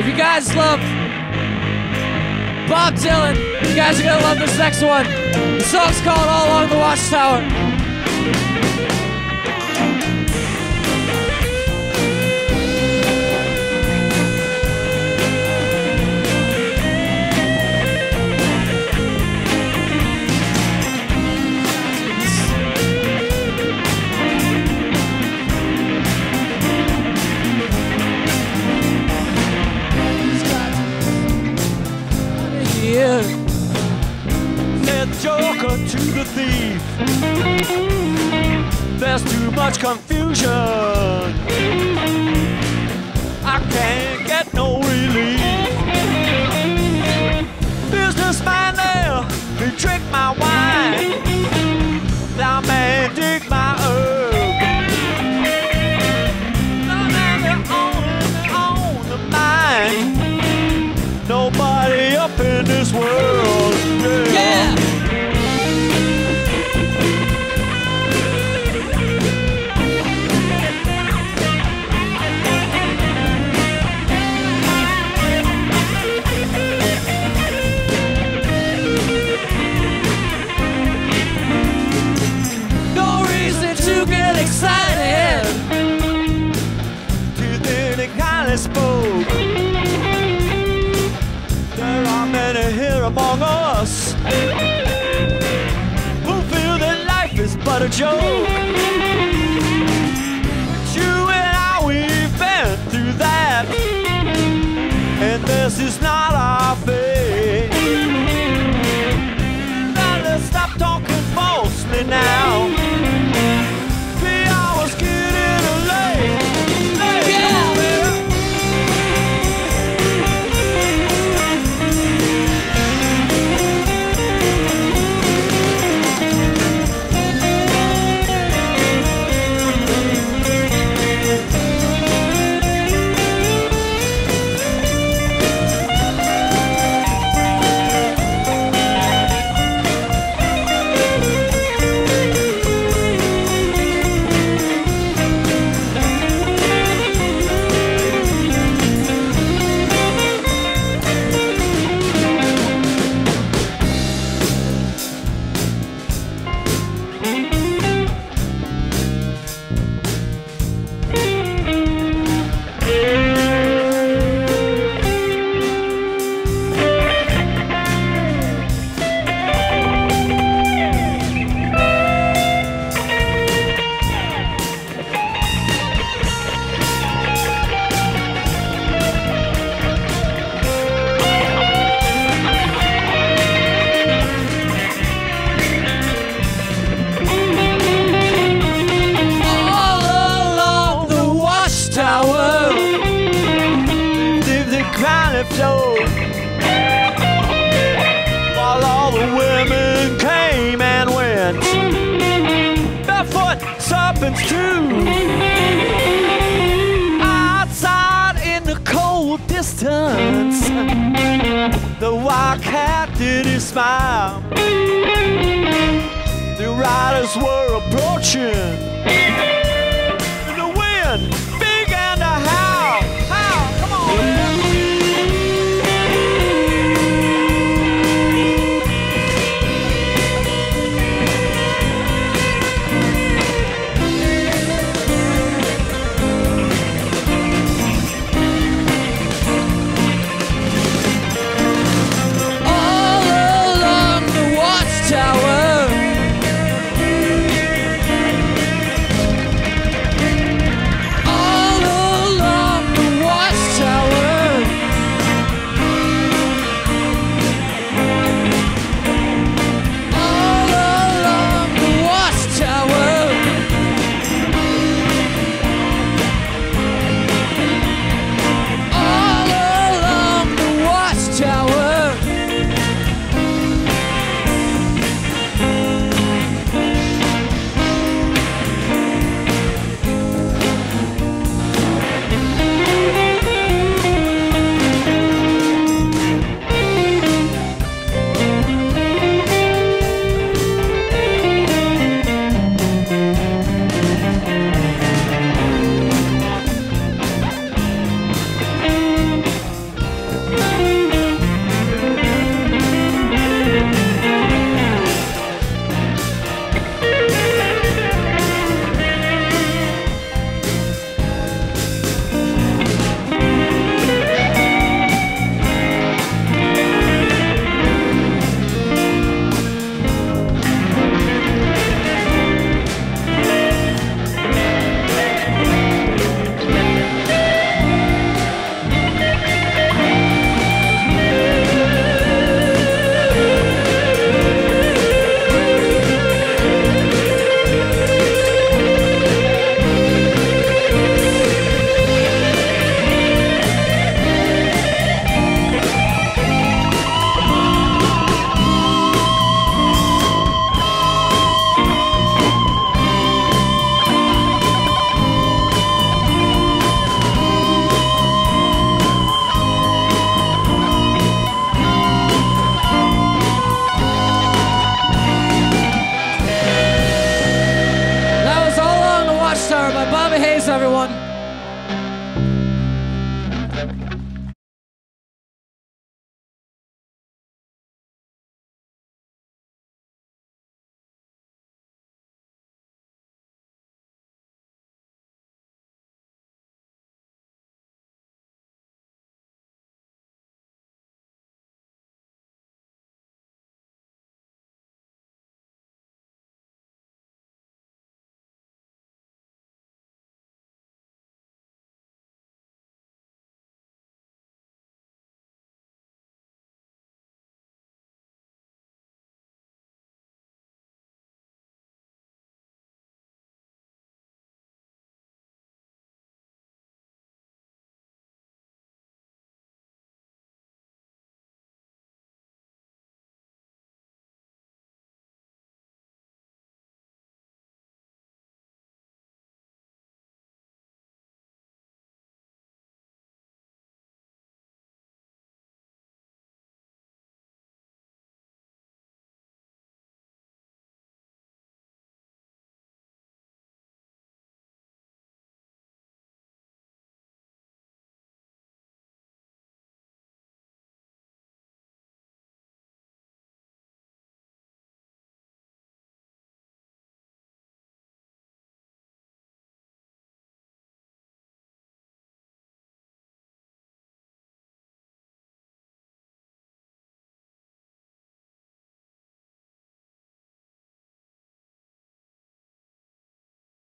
you guys love Bob Dylan, you guys are gonna love this next one. The song's called All Along the Watchtower. Said the joker to the thief, there's too much confusion, I can't get no relief. Businessman there, he drank my wine, that man dig my herb. None of they own the mind, nobody up in this world. Yeah! No reason to get excited. Do you think they kindly spoke? There are many here among us who feel that life is but a joke. But you and I, we've been through that, and this is not our fate. Now let's stop talking falsely now. The hour's getting late. Yeah! Float, while all the women came and went, barefoot serpents too. Outside in the cold distance, the wildcat did his smile. The riders were approaching.